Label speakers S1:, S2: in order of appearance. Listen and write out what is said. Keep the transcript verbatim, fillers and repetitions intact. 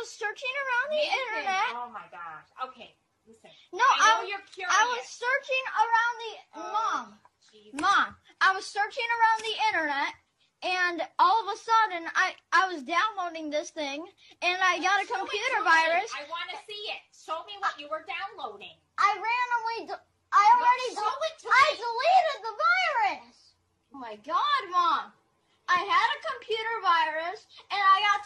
S1: was searching around the
S2: Nathan,
S1: internet.
S2: Oh my gosh. Okay, listen.
S1: No,
S2: I know
S1: I,
S2: you're curious.
S1: I was searching around the
S2: Oh,
S1: mom.
S2: Jesus.
S1: Mom, I was searching around the internet, and all of a sudden, I, I was downloading this thing, and I got a
S2: Show it
S1: computer
S2: to me.
S1: virus.
S2: I want to see it. Show me what you were downloading.
S1: I randomly, de- I already,
S2: show
S1: de-
S2: it to
S1: I
S2: me.
S1: deleted the virus. Oh my God, Mom. I had a computer virus, and I got